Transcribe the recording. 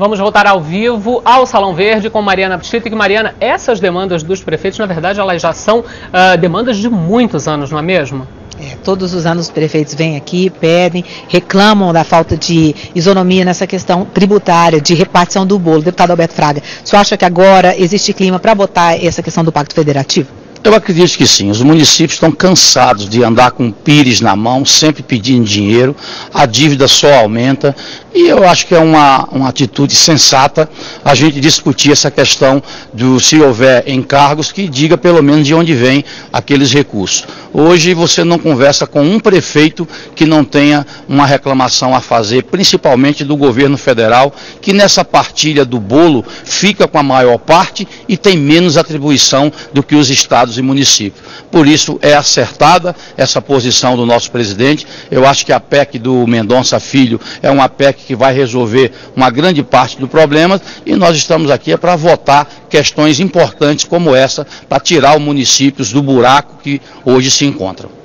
Vamos voltar ao vivo ao Salão Verde com Mariana Pstita. E Mariana, essas demandas dos prefeitos, na verdade, elas já são demandas de muitos anos, não é mesmo? Todos os anos os prefeitos vêm aqui, pedem, reclamam da falta de isonomia nessa questão tributária, de repartição do bolo. Deputado Alberto Fraga, o senhor acha que agora existe clima para votar essa questão do Pacto Federativo? Eu acredito que sim. Os municípios estão cansados de andar com o pires na mão, sempre pedindo dinheiro, a dívida só aumenta, e eu acho que é uma atitude sensata a gente discutir essa questão se houver encargos, que diga pelo menos de onde vem aqueles recursos. Hoje você não conversa com um prefeito que não tenha uma reclamação a fazer, principalmente do governo federal, que nessa partilha do bolo fica com a maior parte e tem menos atribuição do que os estados e municípios. Por isso é acertada essa posição do nosso presidente. Eu acho que a PEC do Mendonça Filho é uma PEC que vai resolver uma grande parte do problema, e nós estamos aqui para votar questões importantes como essa, para tirar os municípios do buraco que hoje se encontram.